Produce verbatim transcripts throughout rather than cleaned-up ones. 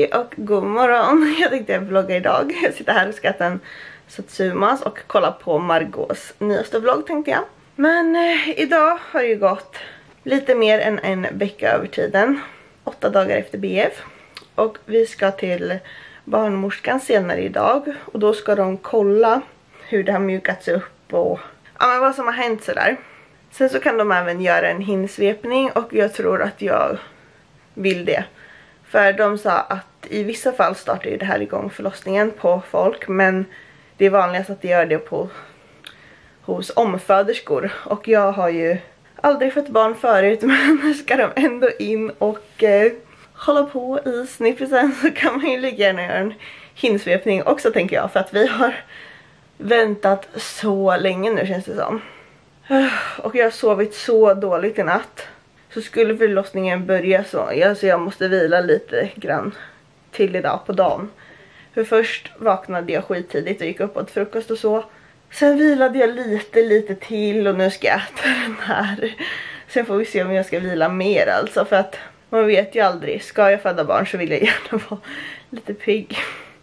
Hej och god morgon. Jag tänkte jag vlogga idag. Jag sitter här och ska äta en satsumas och kolla på Margaux nyaste vlogg tänkte jag. Men eh, idag har det ju gått lite mer än en vecka över tiden. Åtta dagar efter B F. Och vi ska till barnmorskan senare idag. Och då ska de kolla hur det har mjukats upp och ja, men vad som har hänt sådär. Sen så kan de även göra en hinsvepning och jag tror att jag vill det. För de sa att i vissa fall startar ju det här igång förlossningen på folk. Men det är vanligast att de gör det på, hos omföderskor. Och jag har ju aldrig fått barn förut, men nu ska de ändå in och eh, hålla på i snippisen, så kan man ju lika gärna göra en hinsvepning också tänker jag. För att vi har väntat så länge nu känns det som. Och jag har sovit så dåligt i natt. Så skulle förlossningen börja så alltså jag måste vila lite grann till idag på dagen. För först vaknade jag skittidigt och gick upp åt frukost och så. Sen vilade jag lite lite till och nu ska jag äta den här. Sen får vi se om jag ska vila mer alltså, för att man vet ju aldrig. Ska jag föda barn så vill jag gärna vara lite pigg.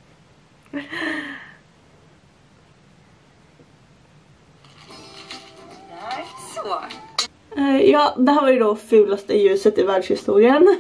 Så. Ja, det här var ju då fulaste ljuset i världshistorien.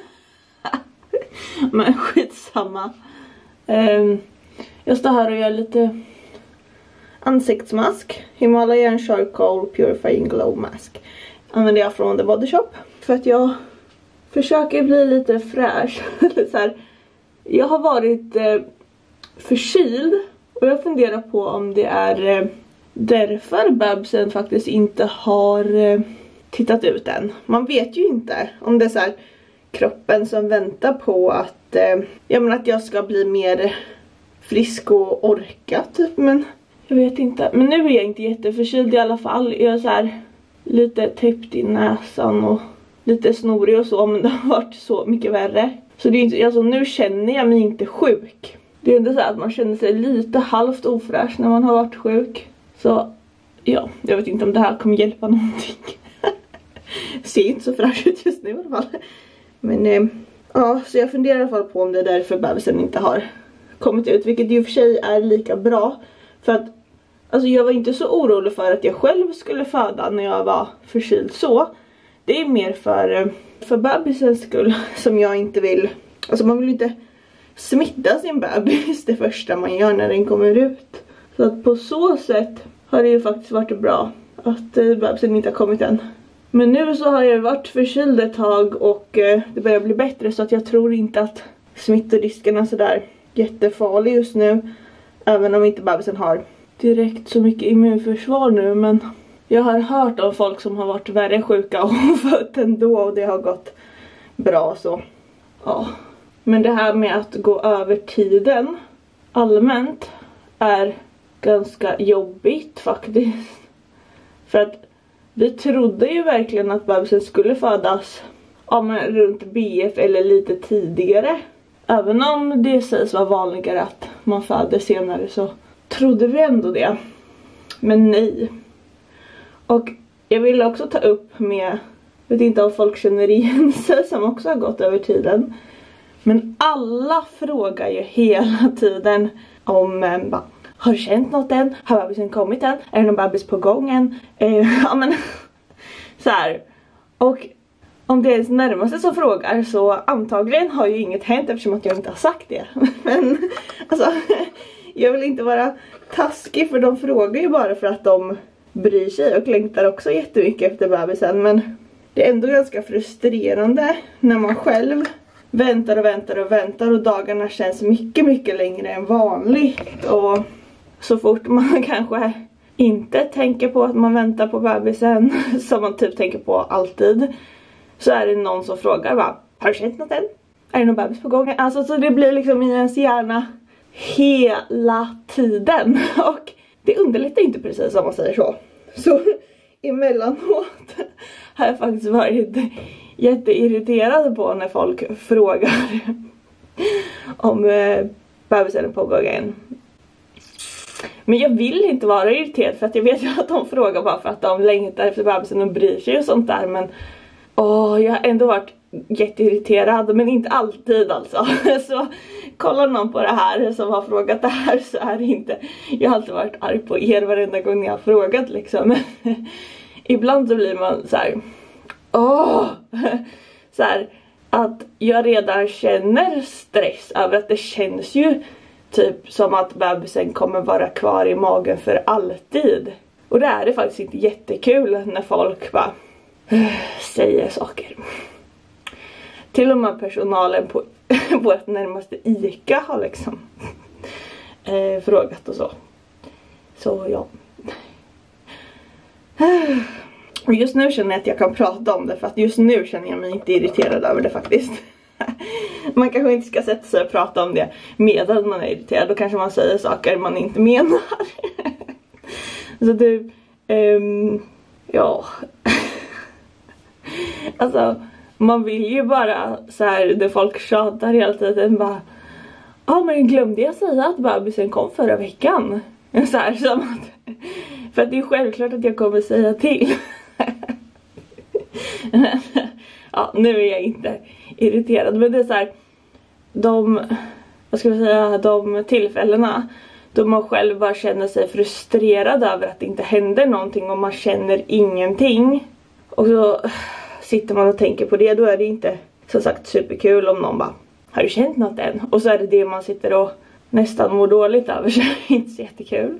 Men skitsamma. Um, jag står här och gör lite ansiktsmask. Himalayan Charcoal Purifying Glow Mask. Använder jag från The Body Shop. För att jag försöker bli lite fräsch. Så här, jag har varit eh, förkyld. Och jag funderar på om det är eh, därför babsen faktiskt inte har eh, tittat ut än. Man vet ju inte om det är så här kroppen som väntar på att eh, jag menar att jag ska bli mer frisk och orka typ, men jag vet inte. Men nu är jag inte jätteförkyld i alla fall. Jag är så här lite täppt i näsan och lite snorig och så, men det har varit så mycket värre. Så det är inte, alltså nu känner jag mig inte sjuk. Det är inte så att man känner sig lite halvt ofräsch när man har varit sjuk. Så ja, jag vet inte om det här kommer hjälpa någonting. Ser inte så fräsch ut just nu i alla fall. Men eh, ja, så jag funderar i alla fall på om det är därför bebisen inte har kommit ut. Vilket i och för sig är lika bra. För att alltså jag var inte så orolig för att jag själv skulle föda när jag var förkyld så. Det är mer för, för bebisens skull som jag inte vill. Alltså man vill inte smitta sin bebis det första man gör när den kommer ut. Så att på så sätt har det ju faktiskt varit bra att eh, bebisen inte har kommit än. Men nu så har jag varit förkyld ett tag och eh, det börjar bli bättre, så att jag tror inte att smittorisken är sådär jättefarlig just nu. Även om inte bebisen har direkt så mycket immunförsvar nu, men jag har hört om folk som har varit värre sjuka och fött ändå och det har gått bra så. Ja. Men det här med att gå över tiden allmänt är ganska jobbigt faktiskt. För att vi trodde ju verkligen att bebisen skulle födas ja, men runt B F eller lite tidigare. Även om det sägs vara vanligare att man föder senare så trodde vi ändå det. Men nej. Och jag vill också ta upp med, vet inte om folk känner igen sig som också har gått över tiden. Men alla frågar ju hela tiden om eh, bara, har du känt något än? Har bebisen kommit än? Är det någon bebis på gången? Eh, ja men så här. Och om det är ens närmaste som frågar så antagligen har ju inget hänt eftersom att jag inte har sagt det. Men alltså jag vill inte vara taskig, för de frågar ju bara för att de bryr sig och längtar också jättemycket efter bebisen. Men det är ändå ganska frustrerande när man själv väntar och väntar och väntar och dagarna känns mycket mycket längre än vanligt. Och så fort man kanske inte tänker på att man väntar på bebisen, som man typ tänker på alltid, så är det någon som frågar bara, har du känt något än? Är det någon bebis på gången? Alltså så det blir liksom i ens hjärna hela tiden. Och det underlättar inte precis om man säger så. Så emellanåt har jag faktiskt varit jätteirriterad på när folk frågar om eh, bebisen är på gången. Men jag vill inte vara irriterad, för att jag vet ju att de frågar bara för att de längtar efter bebisen och bryr sig och sånt där. Men åh, jag har ändå varit jätteirriterad, men inte alltid alltså. Så kollar någon på det här som har frågat det här, så är det inte. Jag har alltid varit arg på er varenda gång jag har frågat liksom. Ibland så blir man så här, åh, så här, att jag redan känner stress över att det känns ju typ som att bebisen kommer vara kvar i magen för alltid. Och det är det faktiskt inte jättekul när folk bara säger saker. Till och med personalen på vårt närmaste ICA har liksom eh, frågat och så. Så ja. Just nu känner jag att jag kan prata om det, för att just nu känner jag mig inte irriterad över det faktiskt. Man kanske inte ska sätta sig och prata om det medan man är irriterad. Då kanske man säger saker man inte menar. Så du, um, ja. Alltså, man vill ju bara så här, det folk tjatar hela tiden bara, ja, men glömde jag säga att bebisen kom förra veckan? Så här, som att, för att det är självklart att jag kommer säga till. Ja, nu är jag inte irriterad, men det är så här, de, vad ska jag säga, de tillfällena då man själv bara känner sig frustrerad över att det inte händer någonting och man känner ingenting. Och så sitter man och tänker på det, då är det inte så sagt superkul om någon bara, har du känt något än? Och så är det det man sitter och nästan mår dåligt över, så är det inte så jättekul.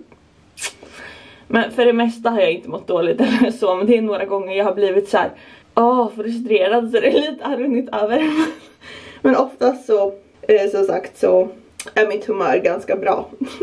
Men för det mesta har jag inte mått dåligt eller så, men det är några gånger jag har blivit så här, åh, frustrerad, så det är lite arvnigt över. Men oftast så, eh, som sagt, så är mitt humör ganska bra.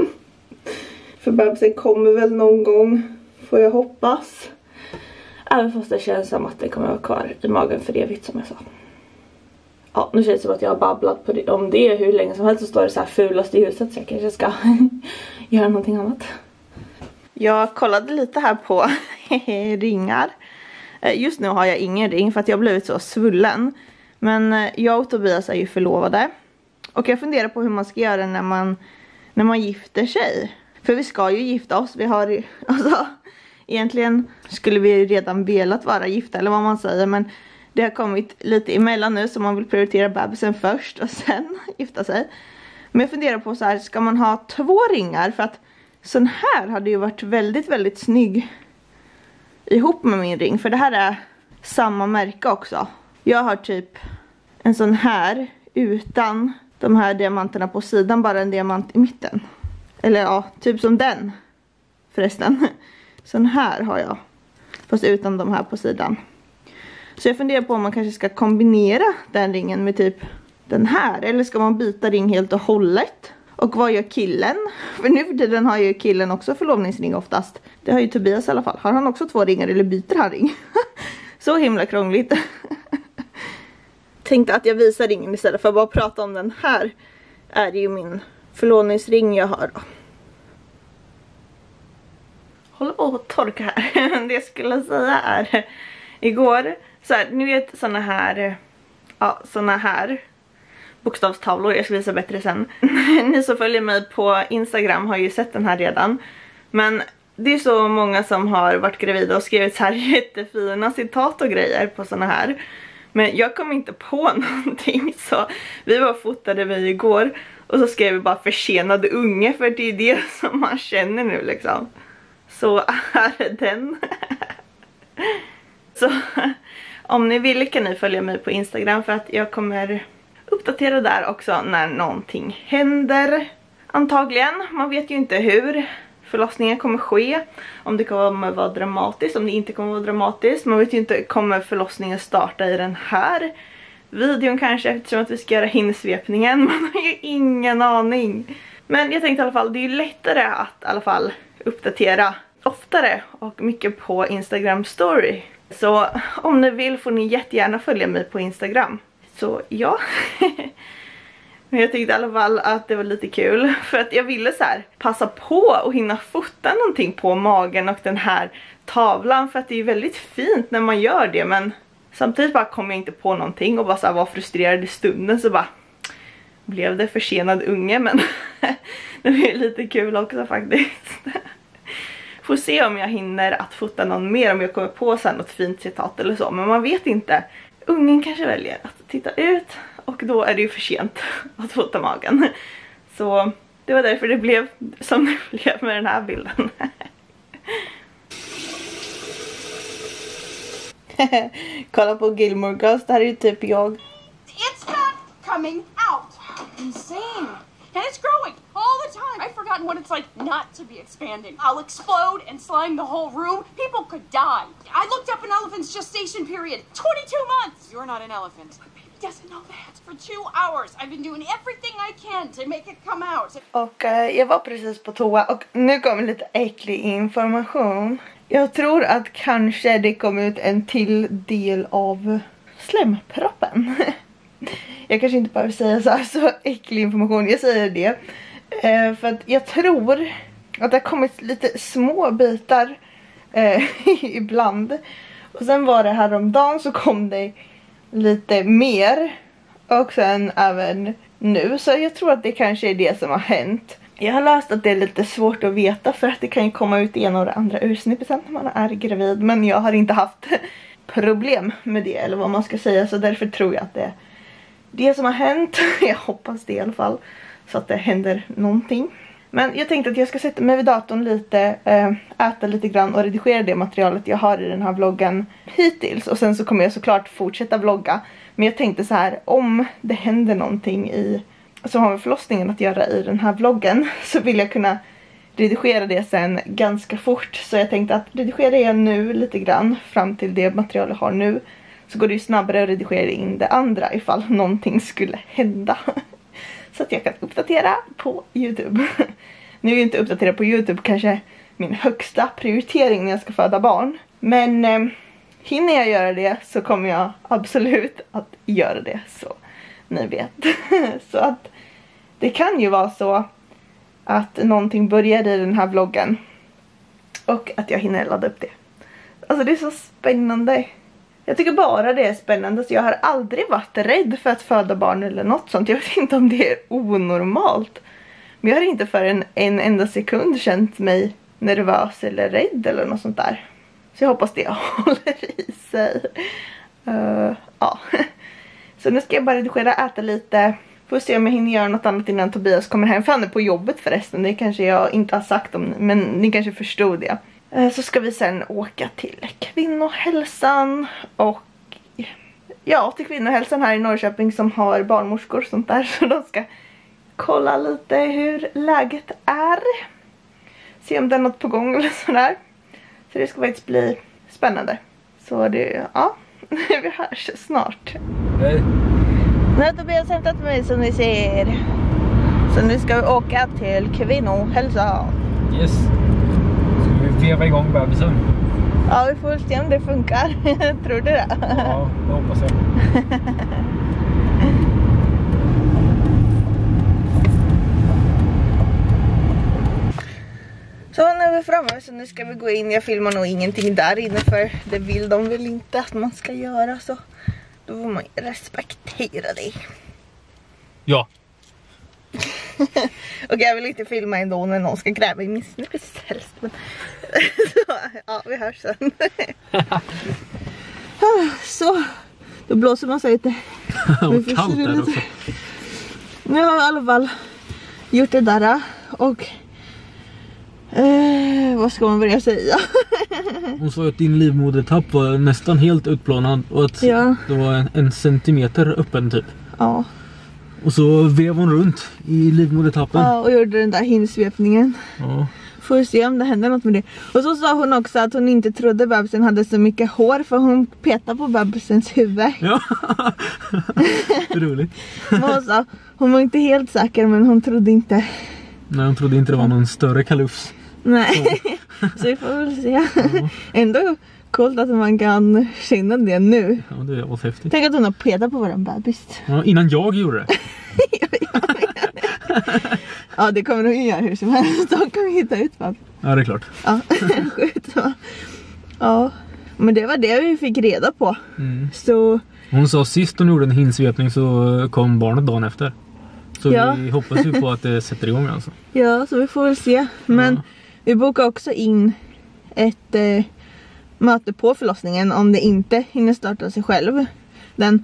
För bebisen kommer väl någon gång, får jag hoppas. Även fast det känns som att det kommer vara kvar i magen för evigt, som jag sa. Ja, nu känns det som att jag har babblat på det, om det hur länge som helst, så står det så här fulast i huset, så jag kanske ska göra någonting annat. Jag kollade lite här på ringar. Just nu har jag ingen ring för att jag har blivit så svullen. Men jag och Tobias är ju förlovade. Och jag funderar på hur man ska göra när man, när man gifter sig. För vi ska ju gifta oss. Vi har, alltså, egentligen skulle vi redan velat vara gifta, eller vad man säger. Men det har kommit lite emellan nu, så man vill prioritera bebisen först och sen gifta sig. Men jag funderar på så här, ska man ha två ringar? För att sån här hade ju varit väldigt, väldigt snygg ihop med min ring. För det här är samma märke också. Jag har typ en sån här utan de här diamanterna på sidan, bara en diamant i mitten. Eller ja, typ som den förresten. Sån här har jag, fast utan de här på sidan. Så jag funderar på om man kanske ska kombinera den ringen med typ den här. Eller ska man byta ring helt och hållet? Och vad gör killen? För nu för tiden har ju killen också förlovningsring oftast. Det har ju Tobias i alla fall. Har han också två ringar eller byter han ring? Så himla krångligt. Tänkte att jag visar ringen istället för att bara prata om den här. Är det ju min förlovningsring jag har då. Håller på att torka här. Det jag skulle säga är igår, så här, ni vet såna här, ja, såna här bokstavstavlor, jag ska visa bättre sen. Ni som följer mig på Instagram har ju sett den här redan. Men det är så många som har varit gravida och skrivit så här jättefina citat och grejer på såna här. Men jag kom inte på någonting, så vi var fotade vi igår och så skrev vi bara försenade unge, för det är det som man känner nu liksom. Så är den. Så om ni vill kan ni följa mig på Instagram, för att jag kommer uppdatera där också när någonting händer. Antagligen, man vet ju inte hur förlossningen kommer ske. Om det kommer vara dramatiskt, om det inte kommer vara dramatiskt. Man vet ju inte, kommer förlossningen starta i den här videon kanske, eftersom att vi ska göra hinsvepningen. Man har ju ingen aning. Men jag tänkte i alla fall, det är ju lättare att i alla fall uppdatera oftare och mycket på Instagram story. Så om ni vill får ni jättegärna följa mig på Instagram. Så ja. Men jag tyckte i alla fall att det var lite kul. För att jag ville så här passa på och hinna fota någonting på magen och den här tavlan. För att det är väldigt fint när man gör det. Men samtidigt bara kom jag inte på någonting och bara så här var frustrerad i stunden. Så bara blev det försenad unge. Men det blev lite kul också faktiskt. Får se om jag hinner att fota någon mer, om jag kommer på sen något fint citat eller så. Men man vet inte. Ungen kanske väljer att titta ut och då är det ju för sent att fota magen. Så det var därför det blev som det blev med den här bilden. Kolla på Gilmore Girls, det här är ju typ jag. It's not coming out. Insane. And it's growing all the time. I've forgotten what it's like not to be expanding. I'll explode and slime the whole room. People could die. I looked up an elephant's gestation period. twenty-two months. You're not an elephant. My baby doesn't know that. For two hours I've been doing everything I can to make it come out. Och eh, jag var precis på toa och nu kommer lite äcklig information. Jag tror att kanske det kom ut en till del av slemproppen. Jag kanske inte behöver säga så här så äcklig information. Jag säger det. Eh, för att jag tror att det har kommit lite små bitar eh, ibland. Och sen var det häromdagen så kom det lite mer. Och sen även nu. Så jag tror att det kanske är det som har hänt. Jag har läst att det är lite svårt att veta för att det kan ju komma ut ena och det andra ursnippet när man är gravid. Men jag har inte haft problem med det eller vad man ska säga. Så därför tror jag att det är det som har hänt. Jag hoppas det i alla fall. Så att det händer någonting. Men jag tänkte att jag ska sätta mig vid datorn lite. Äta lite grann och redigera det materialet jag har i den här vloggen hittills. Och sen så kommer jag såklart fortsätta vlogga. Men jag tänkte så här, om det händer någonting i som har med förlossningen att göra i den här vloggen, så vill jag kunna redigera det sen ganska fort. Så jag tänkte att redigera jag nu lite grann fram till det material jag har nu, så går det ju snabbare att redigera in det andra ifall någonting skulle hända. Så att jag kan uppdatera på YouTube. Nu är ju inte uppdatera på YouTube kanske min högsta prioritering när jag ska föda barn. Men eh, hinner jag göra det så kommer jag absolut att göra det, så ni vet. Så att det kan ju vara så att någonting börjar i den här vloggen och att jag hinner ladda upp det. Alltså det är så spännande. Jag tycker bara det är spännande, så jag har aldrig varit rädd för att föda barn eller något sånt. Jag vet inte om det är onormalt. Men jag har inte för en, en enda sekund känt mig nervös eller rädd eller något sånt där. Så jag hoppas det håller i sig. Uh, ja. Så nu ska jag bara redigera, äta lite. Får se om jag hinner göra något annat innan Tobias kommer hem. För han är på jobbet förresten. Det kanske jag inte har sagt om, men ni kanske förstod det. Så ska vi sen åka till Kvinnohälsan. Och ja, till Kvinnohälsan här i Norrköping som har barnmorskor och sånt där. Så de ska kolla lite hur läget är. Se om det är något på gång eller sådär. Så det ska faktiskt bli spännande. Så det, ja, vi hörs snart. Hej. Nu har Tobias hämtat mig som ni ser. Så nu ska vi åka till Kvinnohälsan. Yes. Ska vi veva igång bebisen? Ja, vi får se om det funkar. Tror du det? Ja, det hoppas jag. Så nu är vi framme, så nu ska vi gå in. Jag filmar nog ingenting där inne för det vill de väl inte att man ska göra, så då får man respektera det. Ja. Och jag vill inte filma ändå när någon ska gräva i min snippis helst. Men så, ja, vi hörs sen. Så, då blåser man sig lite. Och kallt där också. Nu har jag i alla fall gjort det där och Eh, vad ska man börja säga? Hon sa att din livmodertapp var nästan helt utplånad och att ja. det var en, en centimeter öppen typ. Ja. Och så vev hon runt i livmodertappen. Ja, och gjorde den där hinsvepningen. Ja. Får se om det händer något med det. Och så sa hon också att hon inte trodde bebisen hade så mycket hår, för hon petade på bebisens huvud. Ja, roligt. Hon sa, hon var inte helt säker, men hon trodde inte. Nej, hon trodde inte det var någon större kalufs. Nej, så, så vi får väl se. Ja. Ändå coolt att man kan känna det nu. Ja, det var häftigt. Tänk att hon har petat på våran bebis. Ja, innan jag gjorde det. Ja, det kommer hon ju göra hur som helst. Då kan vi hitta ut vad. Ja, det är klart. Ja, sjukt va. Ja, men det var det vi fick reda på. Mm. Så hon sa sist hon gjorde en hinsvepning så kom barnet dagen efter. Så ja. Vi hoppas ju på att det sätter igång alltså. Ja, så vi får väl se. Men ja. Vi bokar också in ett eh, möte på förlossningen om det inte hinner starta sig själv. Den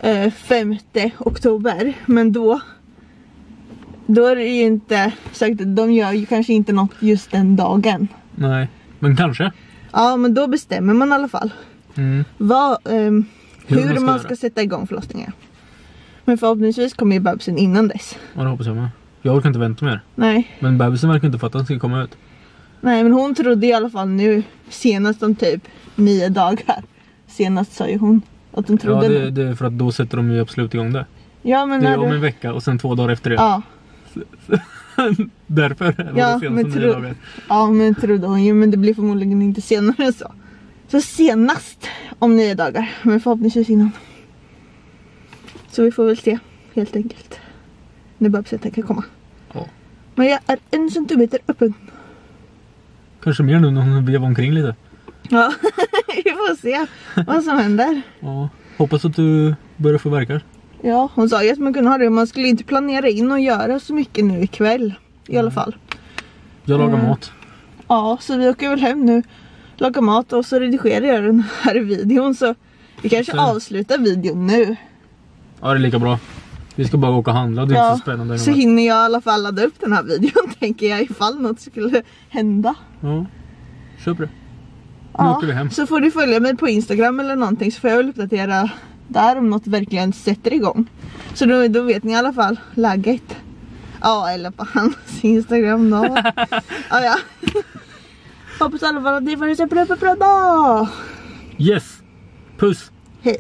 eh, femte oktober. Men då då är det ju inte sagt att de gör ju kanske inte något just den dagen. Nej, men kanske. Ja, men då bestämmer man i alla fall Mm. vad, ehm, Hur hur, man ska man göra. ska sätta igång förlossningen. Men förhoppningsvis kommer ju bebisen innan dess. Ja, det hoppas jag med. Jag orkar inte vänta mer. Nej, Men bebisen verkar inte fatta att den ska komma ut. nej, men hon trodde i alla fall nu senast om typ nio dagar. Senast sa ju hon att hon Ja, trodde det, nu. det är för att då sätter de ju absolut igång det. Ja, men Det är när om du... en vecka och sen två dagar efter det. Ja, Därför var Ja, det senast men om nio tro- dagar. ja, men trodde hon ju. Men det blir förmodligen inte senare än så. Så senast om nio dagar. Men förhoppningsvis innan. Så vi får väl se, helt enkelt. När bebisen kan komma. Ja. Men jag är en centimeter öppen. Kanske mer nu när hon vevar omkring lite. Ja, vi får se vad som händer. Ja. Hoppas att du börjar få verkar. Ja, hon sa ju att man kunde ha det. Man skulle inte planera in och göra så mycket nu ikväll. I alla fall. Jag lagar Mm. mat. Ja, så vi åker väl hem nu. Lagar mat och så redigerar jag den här videon. Så vi kanske Så- avslutar videon nu. Ja, det är lika bra. Vi ska bara åka och handla. Det är Ja, inte så spännande. så hinner jag i alla fall ladda upp den här videon, tänker jag, ifall något skulle hända. Ja. Köp det. Nu Ja, åker vi hem. så får du följa mig på Instagram eller någonting, så får jag väl uppdatera där om något verkligen sätter igång. Så då, då vet ni i alla fall läget. Ja, eller på hans Instagram då. Ja, ja. Hoppas i alla fall att ni får en så bra dag. Yes! Puss! Hej.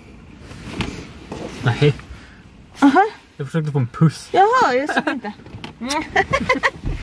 Nej, Aha. jag försökte få en puss. Jaha, jag såg inte.